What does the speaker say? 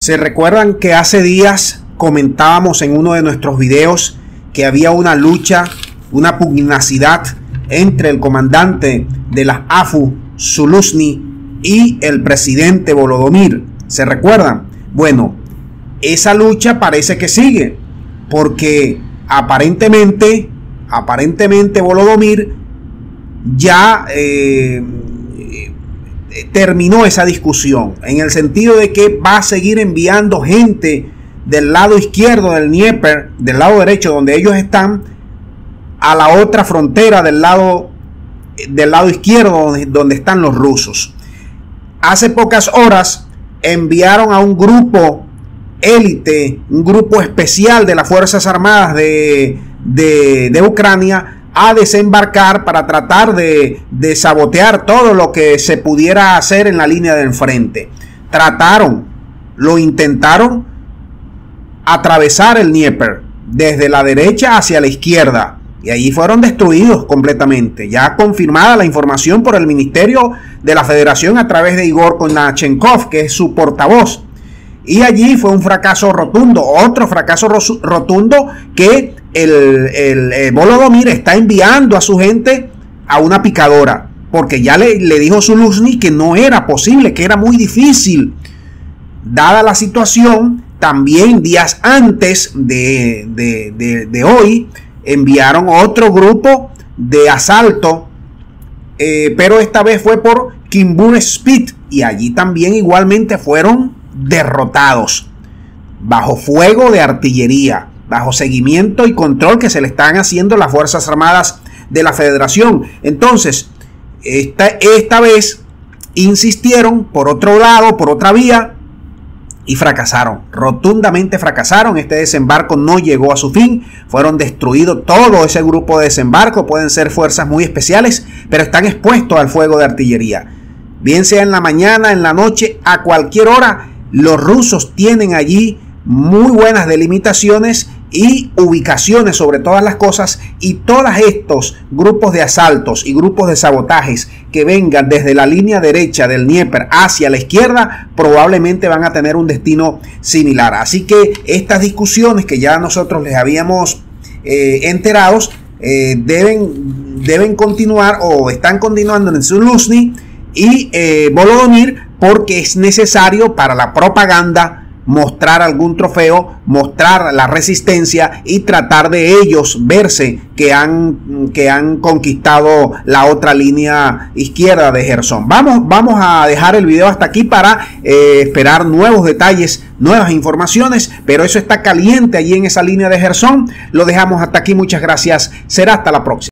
Se recuerdan que hace días comentábamos en uno de nuestros videos que había una lucha, una pugnacidad entre el comandante de las AFU, Zaluzny, y el presidente Volodymyr. ¿Se recuerdan? Bueno, esa lucha parece que sigue, porque aparentemente Volodymyr ya terminó esa discusión, en el sentido de que va a seguir enviando gente del lado izquierdo del Dnieper, del lado derecho donde ellos están, a la otra frontera del lado izquierdo donde están los rusos. Hace pocas horas enviaron a un grupo élite, un grupo especial de las Fuerzas Armadas de Ucrania a desembarcar para tratar de sabotear todo lo que se pudiera hacer en la línea del frente. Intentaron atravesar el Dnieper desde la derecha hacia la izquierda y allí fueron destruidos completamente. Ya confirmada la información por el Ministerio de la Federación a través de Igor Konachenkov, que es su portavoz. Y allí fue un fracaso rotundo, otro fracaso rotundo, que el Volodymyr está enviando a su gente a una picadora, porque ya le dijo Zaluzny que no era posible, que era muy difícil. Dada la situación, también días antes de hoy, enviaron otro grupo de asalto, pero esta vez fue por Kimbur Spit, y allí también igualmente fueron derrotados bajo fuego de artillería, bajo seguimiento y control que se le están haciendo las Fuerzas Armadas de la Federación. Entonces, esta vez insistieron por otro lado, por otra vía, y fracasaron, rotundamente fracasaron. Este desembarco no llegó a su fin, fueron destruidos todo ese grupo de desembarco. Pueden ser fuerzas muy especiales, pero están expuestos al fuego de artillería, bien sea en la mañana, en la noche, a cualquier hora. Los rusos tienen allí muy buenas delimitaciones y ubicaciones sobre todas las cosas, y todos estos grupos de asaltos y grupos de sabotajes que vengan desde la línea derecha del Dnieper hacia la izquierda probablemente van a tener un destino similar. Así que estas discusiones que ya nosotros les habíamos enterados deben continuar, o están continuando en Zaluzny y Volodymyr, porque es necesario para la propaganda mostrar algún trofeo, mostrar la resistencia y tratar de ellos verse que han conquistado la otra línea izquierda de Jersón. Vamos a dejar el video hasta aquí para esperar nuevos detalles, nuevas informaciones, pero eso está caliente allí en esa línea de Jersón. Lo dejamos hasta aquí, muchas gracias, será hasta la próxima.